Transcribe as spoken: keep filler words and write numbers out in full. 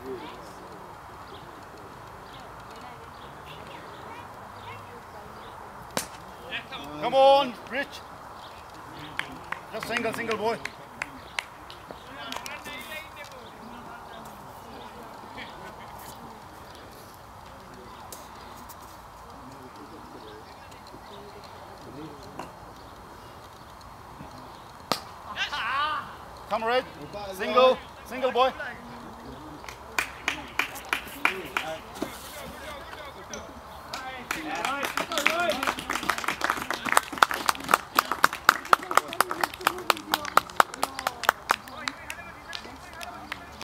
Come on, Rich. Just single, single boy. Come, Red. Single, single boy.